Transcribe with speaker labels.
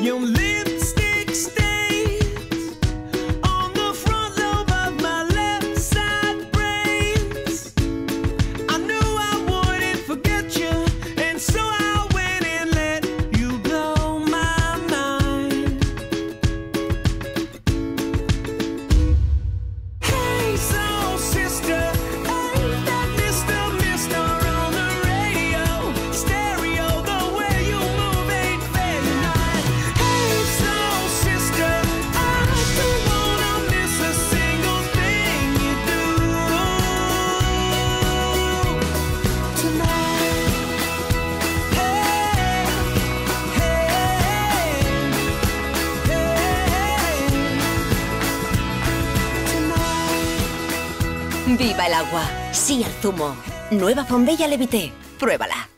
Speaker 1: Your lipstick stains on the front lobe of my left side brains. I knew I wouldn't forget you, and so I went and let you blow my mind. Hey, soul sister, ain't that Mr. Mister on the radio? Stereo, the way you move ain't fair tonight. Hey, soul sister, I don't wanna miss a single thing you do tonight. Hey, hey, hey, tonight.
Speaker 2: ¡Viva el agua! ¡Sí al zumo! Nueva Bombella Levité. Pruébala.